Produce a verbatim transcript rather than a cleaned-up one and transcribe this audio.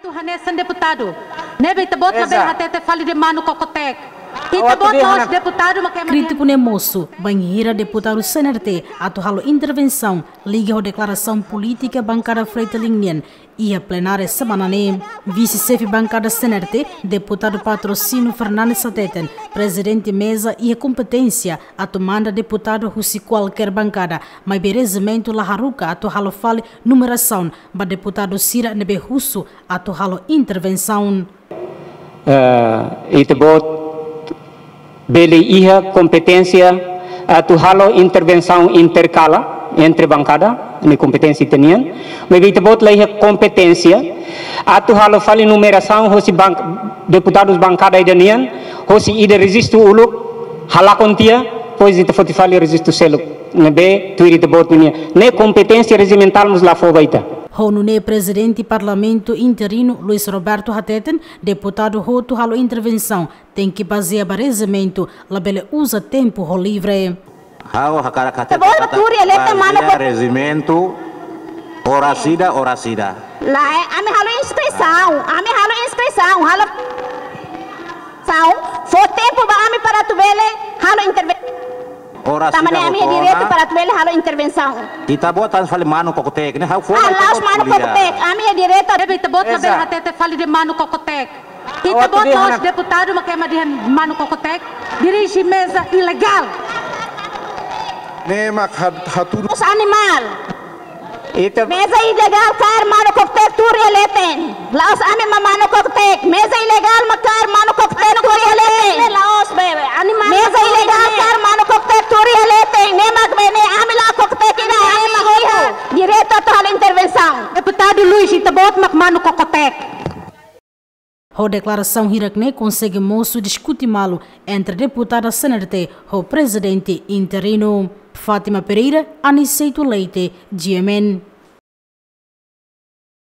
Tu hanesan deputado. Nebe tabot na bel hatete fali de mano cocoteco. Crítico ne moço, banheira deputado C N R T, atual intervenção, liga a declaração política bancada Freita Linguien e a plenária semana ne. Vice-chefe bancada C N R T, deputado Patrocínio Fernandes Sateten, presidente mesa e a competência, a tomanda deputado Russi qualquer bancada, mas berezimento la haruka atual fale numeração, ba deputado Cira nebe russo, atual intervenção. Uh, it about Bele ia competência atual intervenção intercala entre bancada, nem competência teniam, mas ele bot lá ia competência atual fale numeração, hoje banc deputados bancada idanian, hoje ide resisto ulu halakontia, pois ite foti fale resisto selo, nebe tuir ite bot nia, ne competência regimental mus lá fobaita. Honune presidente parlamento interino Luis Roberto Hateten, deputado Roto halo intervenção, tem que basear bareziamento, labele usa tempo ho livre. Hao hakara kate kata regimentu ora sida ora sida. Lá é a me halo inscrição, a me halo inscrição, halo são, for tempo ba ame para tu vele halo intervenção. Também a minha direito para tu ele halo intervenção. Kita botan fale mano cocoteco, né? Ah, os mano cocoteco, a minha direito deve te botar bem até te fale de mano cocoteco. Kita botar os deputados mas que de mano cocoteco, dirige mesa ilegal. Nema haturu. Os animal. Mesa ilegal car mano cocoteco tuir eleten. Lá os ame mano cocoteco, mesa ilegal macar mano cocoteco tuir eleten. Lá os bebe, animal. Mesa ilegal car mano cocoteco tuir eleten. Nema bene ame lá cocoteco ina ame direito a toda intervenção. Deputado Luis itabot mak mano cocoteco. A declaração hirakne consegue moço discutir malo entre deputada C N R T e o presidente interino. Fátima Pereira, Aniceito Leite, G M N.